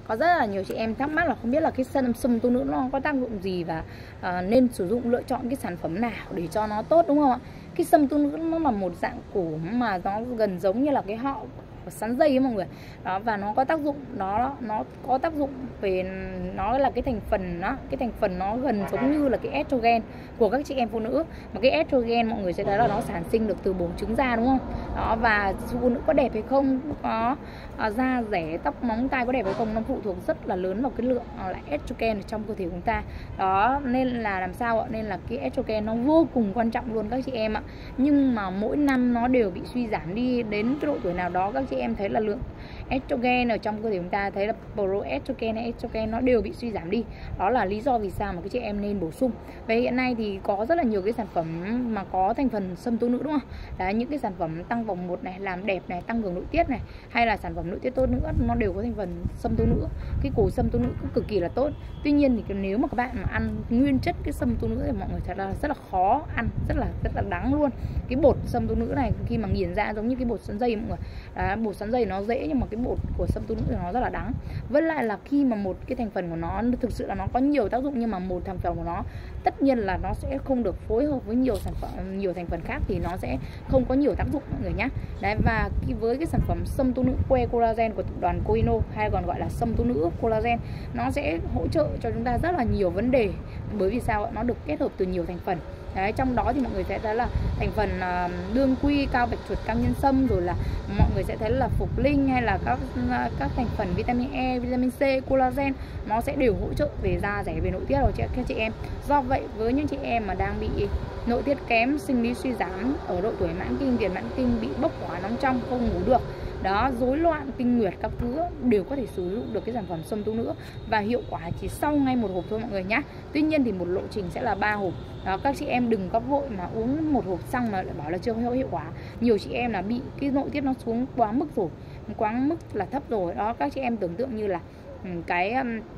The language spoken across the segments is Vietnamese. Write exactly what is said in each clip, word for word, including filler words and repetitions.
có rất là nhiều chị em thắc mắc là không biết là cái sâm sâm tu nữ nó có tác dụng gì và uh, nên sử dụng lựa chọn cái sản phẩm nào để cho nó tốt, đúng không ạ? Cái sâm tu nữ nó là một dạng củ mà nó gần giống như là cái họ sắn dây ấy mọi người. Đó, và nó có tác dụng, nó nó có tác dụng về, nó là cái thành phần đó, cái thành phần nó gần giống như là cái estrogen của các chị em phụ nữ. Mà cái estrogen mọi người sẽ thấy là nó sản sinh được từ buồng trứng da, đúng không? Đó, và phụ nữ có đẹp hay không, có à, da rẻ, tóc, móng tay có đẹp hay không, nó phụ thuộc rất là lớn vào cái lượng à, là estrogen ở trong cơ thể của chúng ta. Đó, nên là làm sao ạ? Nên là cái estrogen nó vô cùng quan trọng luôn các chị em ạ. Nhưng mà mỗi năm nó đều bị suy giảm đi, đến cái độ tuổi nào đó các chị em thấy là lượng estrogen ở trong cơ thể chúng ta, thấy là proestrogen hay estrogen nó đều bị suy giảm đi. Đó là lý do vì sao mà các chị em nên bổ sung. Và hiện nay thì có rất là nhiều cái sản phẩm mà có thành phần sâm tu nữ, đúng không? Đấy, những cái sản phẩm tăng vòng một này, làm đẹp này, tăng cường nội tiết này, hay là sản phẩm nội tiết tốt nữa, nó đều có thành phần sâm tu nữ. Cái củ sâm tu nữ cũng cực kỳ là tốt. Tuy nhiên thì nếu mà các bạn mà ăn nguyên chất cái sâm tu nữ thì mọi người thật là rất là khó ăn, rất là rất là đắng luôn. Cái bột sâm tu nữ này khi mà nghiền ra giống như cái bột sắn dây mọi người. Đó, bột sắn dây nó dễ nhưng mà cái bột của sâm tu nữ thì nó rất là đắng. Với lại là khi mà một cái thành phần của nó thực sự là nó có nhiều tác dụng, nhưng mà một thành phần của nó tất nhiên là nó sẽ không được phối hợp với nhiều sản phẩm, nhiều thành phần khác thì nó sẽ không có nhiều tác dụng mọi người nhé. Đấy, và với cái sản phẩm sâm tu nữ que collagen của tập đoàn Coino, hay còn gọi là sâm tu nữ collagen, nó sẽ hỗ trợ cho chúng ta rất là nhiều vấn đề. Bởi vì sao? Nó được kết hợp từ nhiều thành phần. Đấy, trong đó thì mọi người sẽ thấy là thành phần uh, đương quy, cao bạch chuột, cam nhân sâm, rồi là mọi người sẽ thấy là phục linh, hay là các uh, các thành phần vitamin E, vitamin C, collagen, nó sẽ đều hỗ trợ về da dẻ, về nội tiết rồi các chị em. Do vậy với những chị em mà đang bị nội tiết kém, sinh lý suy giảm ở độ tuổi mãn kinh, tiền mãn kinh, bị bốc hỏa nóng trong, không ngủ được, đó, rối loạn kinh nguyệt các thứ, đều có thể sử dụng được cái sản phẩm sâm tu nữ, và hiệu quả chỉ sau ngay một hộp thôi mọi người nhé. Tuy nhiên thì một lộ trình sẽ là ba hộp. Đó, các chị em đừng có vội mà uống một hộp xong mà lại bảo là chưa có hiệu quả. Nhiều chị em là bị cái nội tiết nó xuống quá mức rồi, quá mức là thấp rồi. Đó, các chị em tưởng tượng như là cái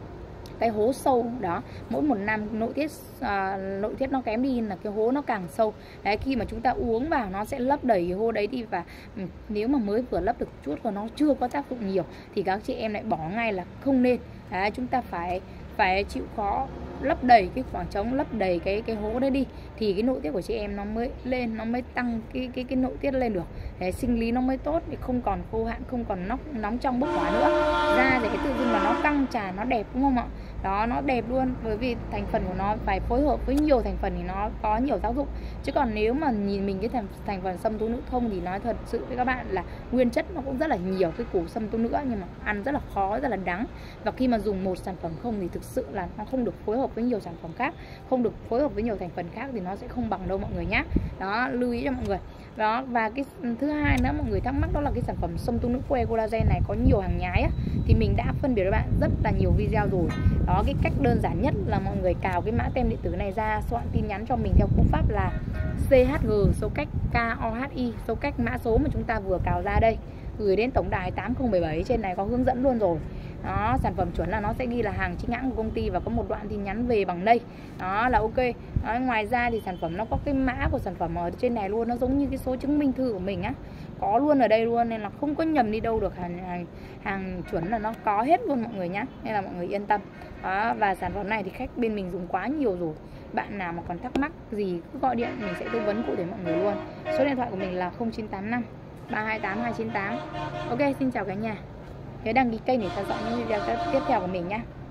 cái hố sâu đó, mỗi một năm nội tiết à, nội tiết nó kém đi là cái hố nó càng sâu. Đấy, khi mà chúng ta uống vào nó sẽ lấp đầy cái hố đấy đi, và ừ, nếu mà mới vừa lấp được chút và nó chưa có tác dụng nhiều thì các chị em lại bỏ ngay là không nên. Đấy, chúng ta phải phải chịu khó lấp đầy cái khoảng trống, lấp đầy cái cái hố đấy đi thì cái nội tiết của chị em nó mới lên, nó mới tăng cái cái cái nội tiết lên được. Đấy, sinh lý nó mới tốt, thì không còn khô hạn, không còn nóng nóng trong bốc hỏa nữa, da thì tự dưng là nó căng tràn, nó đẹp, đúng không ạ? Đó, nó đẹp luôn, bởi vì thành phần của nó phải phối hợp với nhiều thành phần thì nó có nhiều tác dụng. Chứ còn nếu mà nhìn mình cái thành, thành phần sâm tu nữ không thì nói thật sự với các bạn là nguyên chất nó cũng rất là nhiều cái củ sâm tu nữ, nhưng mà ăn rất là khó, rất là đắng. Và khi mà dùng một sản phẩm không thì thực sự là nó không được phối hợp với nhiều sản phẩm khác, không được phối hợp với nhiều thành phần khác thì nó sẽ không bằng đâu mọi người nhé. Đó, lưu ý cho mọi người. Đó, và cái thứ hai nữa mọi người thắc mắc đó là cái sản phẩm sâm tu nữ que collagen này có nhiều hàng nhái á, thì mình đã phân biệt với bạn rất là nhiều video rồi. Đó, cái cách đơn giản nhất là mọi người cào cái mã tem điện tử này ra, soạn tin nhắn cho mình theo cú pháp là xê hát giê, số cách ca o hát i, số cách mã số mà chúng ta vừa cào ra đây, gửi đến tổng đài tám không bảy bảy, trên này có hướng dẫn luôn rồi. Đó, sản phẩm chuẩn là nó sẽ ghi là hàng chính hãng của công ty và có một đoạn tin nhắn về bằng đây. Đó là ok. Đó, ngoài ra thì sản phẩm nó có cái mã của sản phẩm ở trên này luôn, nó giống như cái số chứng minh thư của mình á, có luôn ở đây luôn, nên là không có nhầm đi đâu được. Hàng, hàng, hàng chuẩn là nó có hết luôn mọi người nhá, nên là mọi người yên tâm. Đó, và sản phẩm này thì khách bên mình dùng quá nhiều rồi. Bạn nào mà còn thắc mắc gì cứ gọi điện, mình sẽ tư vấn cụ thể mọi người luôn. Số điện thoại của mình là không chín tám năm ba hai tám hai chín tám. Ok, xin chào cả nhà. Nhớ đăng ký kênh để theo dõi những video tiếp theo của mình nhé.